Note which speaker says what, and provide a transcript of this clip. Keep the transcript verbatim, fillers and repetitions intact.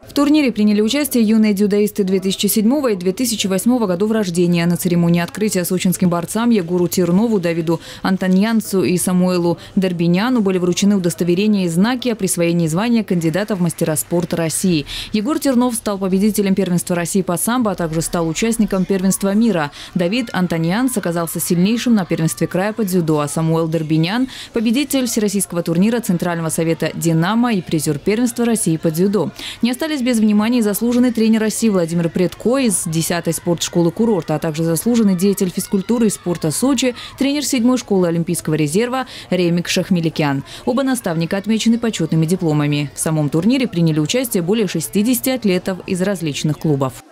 Speaker 1: В турнире приняли участие юные дзюдоисты две тысячи седьмого и две тысячи восьмого годов рождения. На церемонии открытия сочинским борцам Егору Тернову, Давиду Антоньянцу и Самуэлу Дербиняну были вручены удостоверения и знаки о присвоении звания кандидата в мастера спорта России. Егор Тернов стал победителем первенства России по самбо, а также стал участником первенства мира. Давид Антоньянц оказался сильнейшим на первенстве края по дзюдо, а Самуэл Дербинян – победитель всероссийского турнира Центрального совета «Динамо» и призер первенства России по дзюдо. Не остались без внимания и заслуженный тренер России Владимир Предко из десятой спортшколы курорта, а также заслуженный деятель физкультуры и спорта Сочи, тренер седьмой школы Олимпийского резерва Ремик Шахмеликян. Оба наставника отмечены почетными дипломами. В самом турнире приняли участие более шестидесяти атлетов из различных клубов.